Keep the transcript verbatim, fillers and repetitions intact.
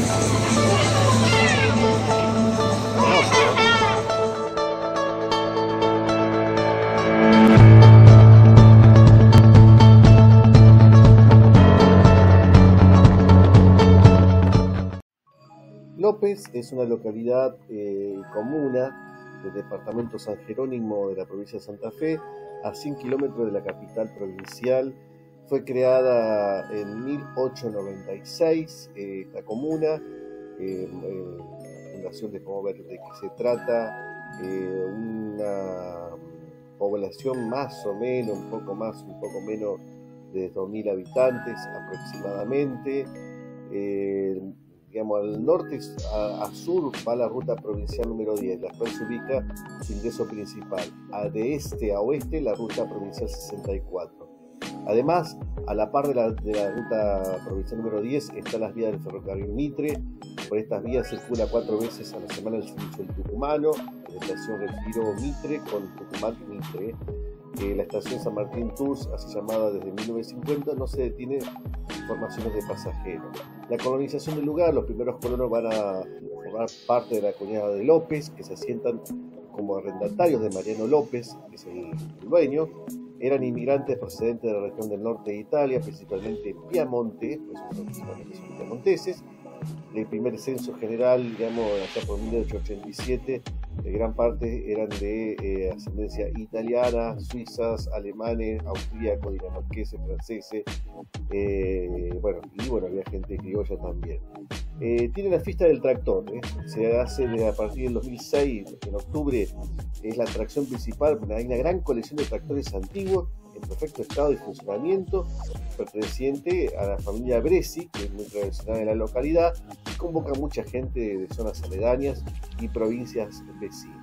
López es una localidad eh, comuna del departamento San Jerónimo de la provincia de Santa Fe, a cien kilómetros de la capital provincial. Fue creada en mil ochocientos noventa y seis eh, esta comuna, eh, eh, fundación de cómo ver de qué se trata, eh, una población más o menos, un poco más, un poco menos de dos mil habitantes aproximadamente. Eh, Digamos, al norte a, a sur va la ruta provincial número diez, la cual se ubica su ingreso principal. A de este a oeste la ruta provincial sesenta y cuatro. Además, a la par de la, de la ruta provincial número diez están las vías del ferrocarril Mitre. Por estas vías circula cuatro veces a la semana el servicio del tucumano, de la estación Retiro Mitre con Tucumán Mitre. Eh, la estación San Martín Tours, así llamada desde mil novecientos cincuenta, no se detiene informaciones de pasajeros. La colonización del lugar, los primeros colonos van a formar parte de la comunidad de López, que se asientan como arrendatarios de Mariano López, que es el dueño. Eran inmigrantes procedentes de la región del norte de Italia, principalmente Piamonte, pues son principalmente son piamonteses. El primer censo general, digamos, allá por mil ochocientos ochenta y siete, de gran parte eran de eh, ascendencia italiana, suizas, alemanes, austríacos, dinamarqueses, franceses, eh, bueno, y bueno, había gente criolla también. Eh, tiene la fiesta del tractor, ¿eh? Se hace de, a partir del dos mil seis, en octubre, es la atracción principal. Hay una gran colección de tractores antiguos en perfecto estado de funcionamiento, perteneciente a la familia Bresi, que es muy tradicional en la localidad, y convoca a mucha gente de zonas aledañas y provincias vecinas.